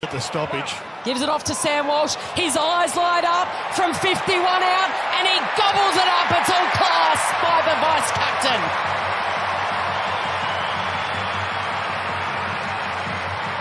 At the stoppage. Gives it off to Sam Walsh. His eyes light up from 51 out, and he gobbles it up. It's all close.